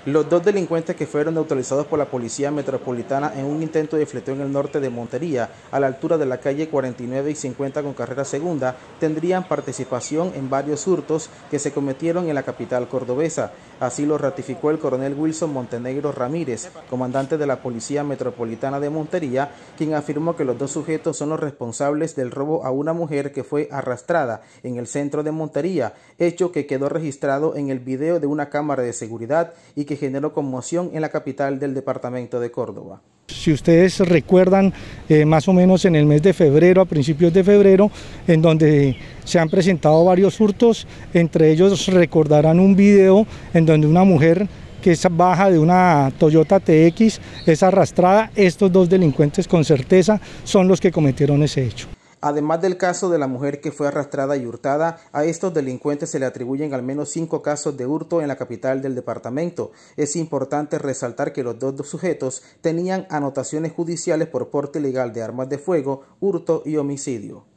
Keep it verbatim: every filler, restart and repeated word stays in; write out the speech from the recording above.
Los dos delincuentes que fueron neutralizados por la Policía Metropolitana en un intento de fleteo en el norte de Montería, a la altura de la calle cuarenta y nueve y cincuenta con carrera segunda, tendrían participación en varios hurtos que se cometieron en la capital cordobesa. Así lo ratificó el coronel Wilson Montenegro Ramírez, comandante de la Policía Metropolitana de Montería, quien afirmó que los dos sujetos son los responsables del robo a una mujer que fue arrastrada en el centro de Montería, hecho que quedó registrado en el video de una cámara de seguridad y que generó conmoción en la capital del departamento de Córdoba. Si ustedes recuerdan, eh, más o menos en el mes de febrero, a principios de febrero, en donde se han presentado varios hurtos, entre ellos recordarán un video en donde una mujer que es baja de una Toyota T X es arrastrada. Estos dos delincuentes con certeza son los que cometieron ese hecho. Además del caso de la mujer que fue arrastrada y hurtada, a estos delincuentes se le atribuyen al menos cinco casos de hurto en la capital del departamento. Es importante resaltar que los dos sujetos tenían anotaciones judiciales por porte ilegal de armas de fuego, hurto y homicidio.